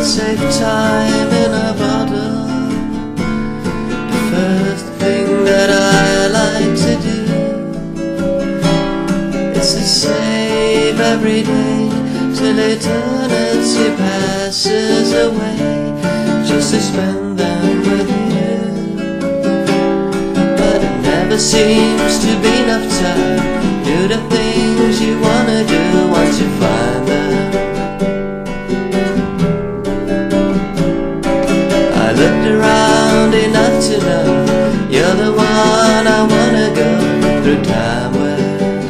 save time in a bottle. The first thing that I like to do is to save every day till eternity passes away, just to spend them with you. But it never seems to be enough time. Do the things you wanna do once you find them. I looked around enough to know you're the one I wanna go through time with.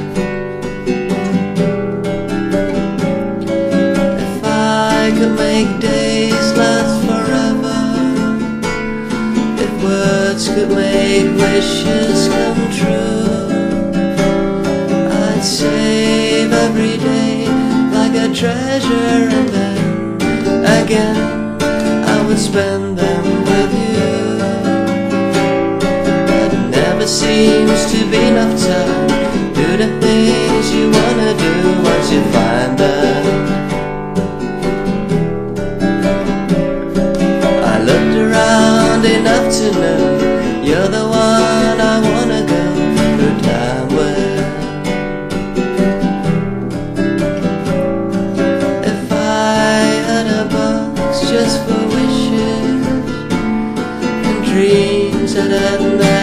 If I could make days last forever, if words could make wishes come true, I'd save every day like a treasure, and then again I would spend them with you. But it never seems to be enough time. Do the things you wanna do once you find them. I looked around enough to know you're the one I wanna go through time with. If I had a box just for wishes and dreams that I'd never